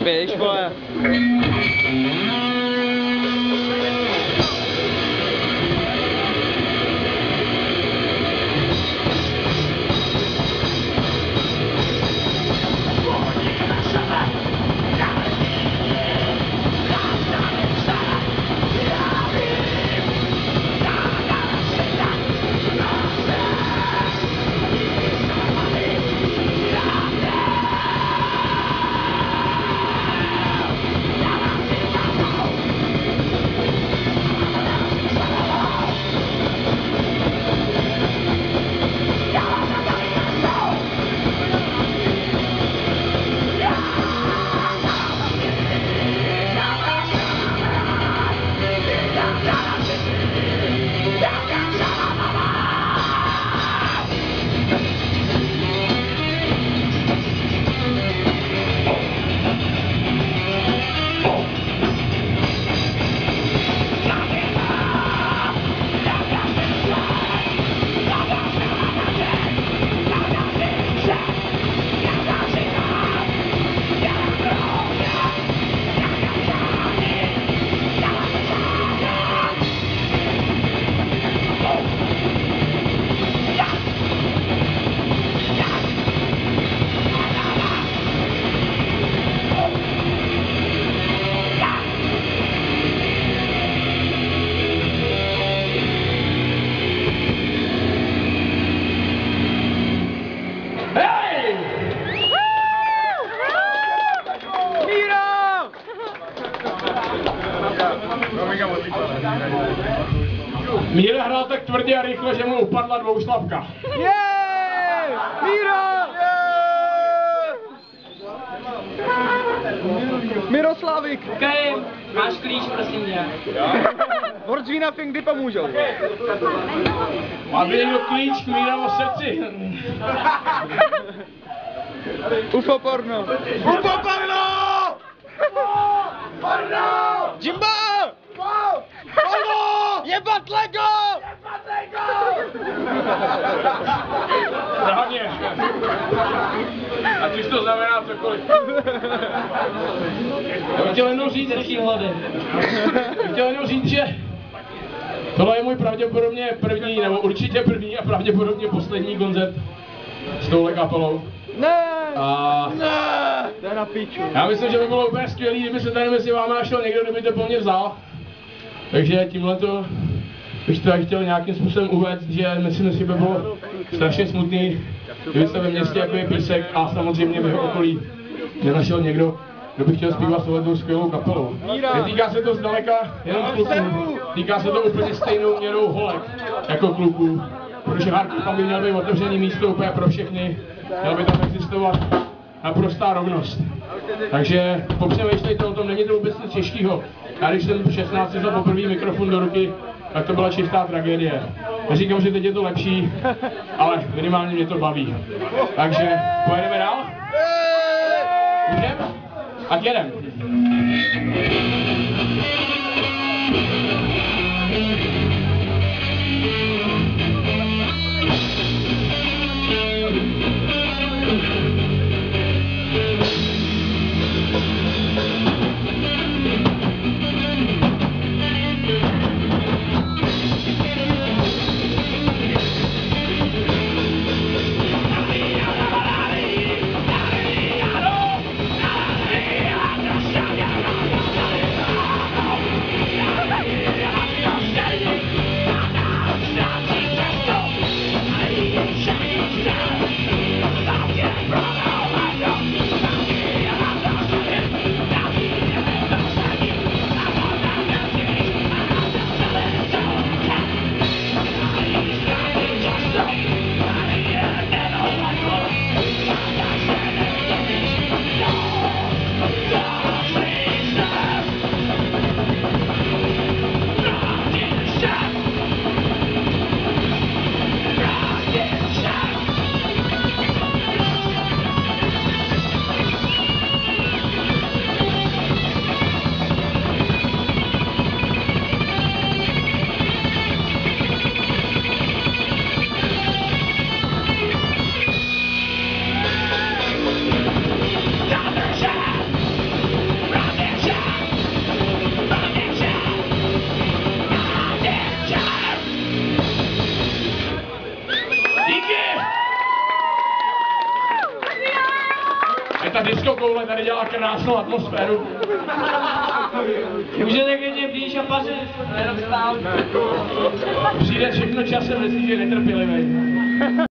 Běž, vole. Míra hrál tak tvrdě a rychle, že mu upadla dvouslavka. Míra! Miroslavik! Okay, máš klíč, prosím tě. Wordzvína kdy pomůžou. Aby někdo klíč k Mírovo srdci. UFO porno! UFO porno! Porno! Jimbo! Porno! Jebat Lego! Hlavně. Ať už to znamená cokoliv. Já bych chtěl jenom říct, že tohle je můj pravděpodobně první, nebo určitě první a pravděpodobně poslední koncert s touhle kapelou. Ne! Ne! To je na piču. Já myslím, že by bylo úplně skvělý, kdyby se tady mezi váma našel někdo, kdyby to po mně vzal. Takže tímhleto bych to chtěl nějakým způsobem uvést, že myslím si, že by bylo strašně smutný, kdyby se ve městě jako je Písek a samozřejmě v jeho okolí nenašel někdo, kdo by chtěl zpívat s touhletou skvělou kapelou. Netýká se to zdaleka jenom kluků, týká se to úplně stejnou měrou holek jako kluků, protože hardcore tam by měl být otevřený místo úplně pro všechny, měl by tam existovat naprostá rovnost. Takže popřemýšlejte o tom, není to vůbec nic těžkého. Já když jsem v 16 vzal poprvé mikrofon do ruky, tak to byla čistá tragédie. Neříkám, že teď je to lepší, ale minimálně mě to baví. Takže pojedeme dál? Můžeme? A jedem. ta disco koule tady dělá krásnou atmosféru. Můžete klidně blíž a pařit, jenom stál. Přijde všechno časem, jestliže je netrpělivý.